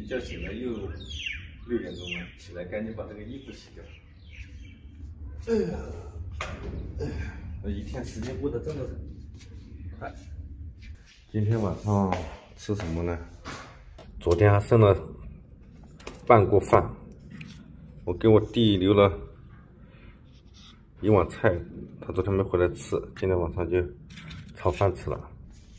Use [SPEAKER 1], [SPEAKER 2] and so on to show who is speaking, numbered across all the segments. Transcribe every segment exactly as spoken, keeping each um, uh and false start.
[SPEAKER 1] 觉醒了，又六点钟了，起来赶紧把这个衣服洗掉。哎呀，哎呀，这一天时间过得真的是快。今天晚上吃什么呢？昨天还剩了半锅饭，我给我弟留了一碗菜，他昨天没回来吃，今天晚上就炒饭吃了。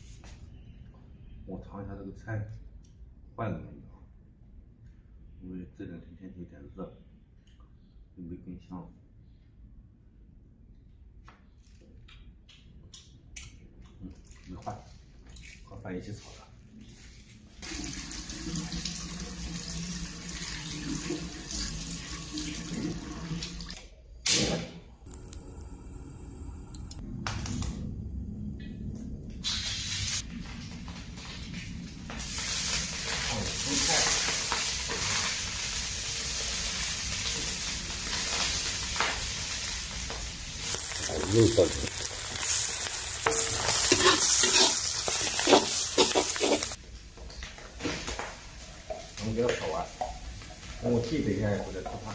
[SPEAKER 1] 我尝一下这个菜坏了没有？因为这两天天气有点热，又没更香。嗯，没坏，和饭一起炒的。又到这，我们给它炒完，等我弟等一下也回来吃饭。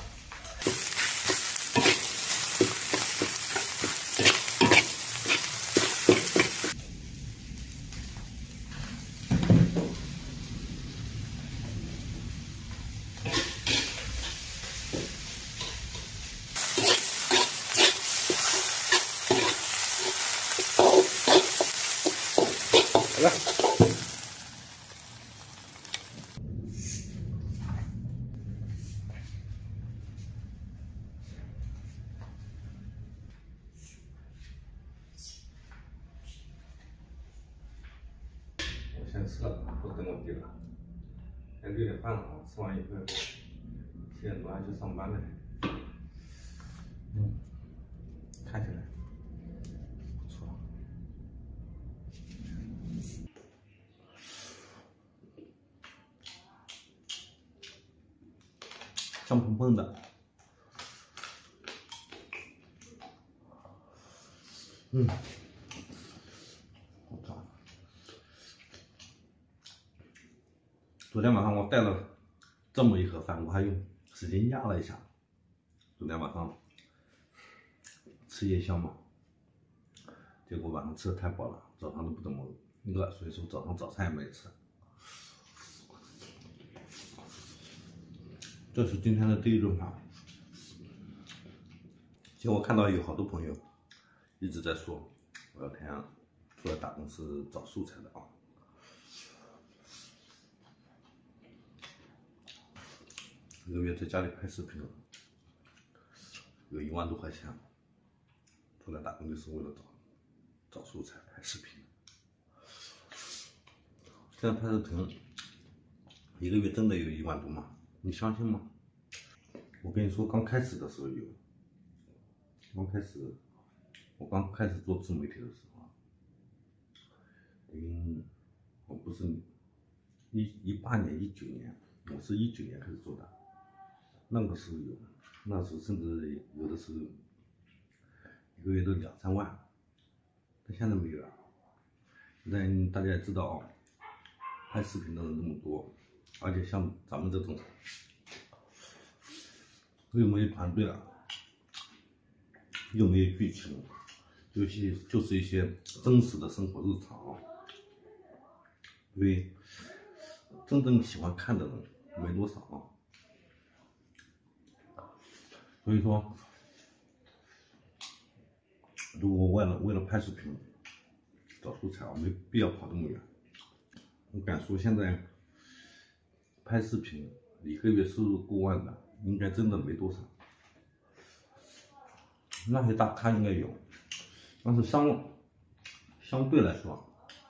[SPEAKER 1] 来，我先吃了，不等我弟了。现在六点半了，吃完以后七点多还去上班呢。嗯，看起来不错。香喷喷的，嗯，我操！昨天晚上我带了这么一盒饭，我还用使劲压了一下。昨天晚上吃夜宵嘛，结果晚上吃的太饱了，早上都不怎么饿，所以说早上早餐也没吃。这是今天的第一顿饭。其实我看到有好多朋友一直在说，我要天出来打工是找素材的啊。一个月在家里拍视频，有一万多块钱。出来打工就是为了找找素材拍视频。现在拍视频一个月真的有一万多吗？你相信吗？我跟你说，刚开始的时候有，刚开始我刚开始做自媒体的时候，嗯，我不是一一八年、一九年，我是一九年开始做的，那个时候有，那时候甚至有的时候一个月都两三万，但现在没有了。现在大家也知道啊，拍视频的人那么多，而且像咱们这种又没有团队了，又没有剧情，就是就是一些真实的生活日常，所以真正喜欢看的人没多少啊。所以说，如果为了为了拍视频找素材，我没必要跑这么远。我敢说，现在拍视频一个月收入过万的，应该真的没多少。那些大咖应该有，但是相相对来说，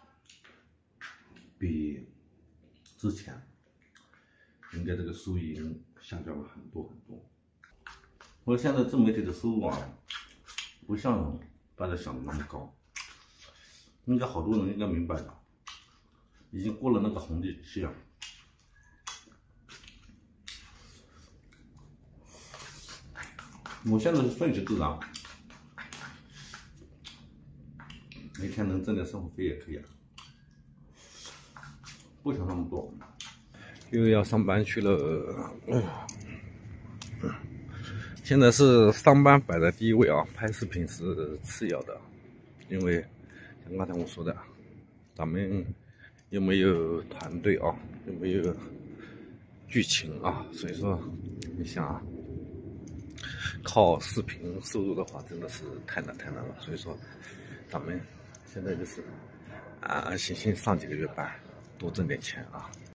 [SPEAKER 1] 比之前应该这个收益下降了很多很多。我现在自媒体的收入啊，不像大家想的那么高。应该好多人应该明白的，已经过了那个红利期了。我现在是顺其自然，每天能挣点生活费也可以啊，不想那么多。
[SPEAKER 2] 又要上班去了。嗯，现在是上班摆在第一位啊，拍视频是次要的，因为像刚才我说的，咱们又没有团队啊，又没有剧情啊，所以说你想啊，靠视频收入的话，真的是太难太难了。所以说，咱们现在就是安安心心上几个月班，多挣点钱啊。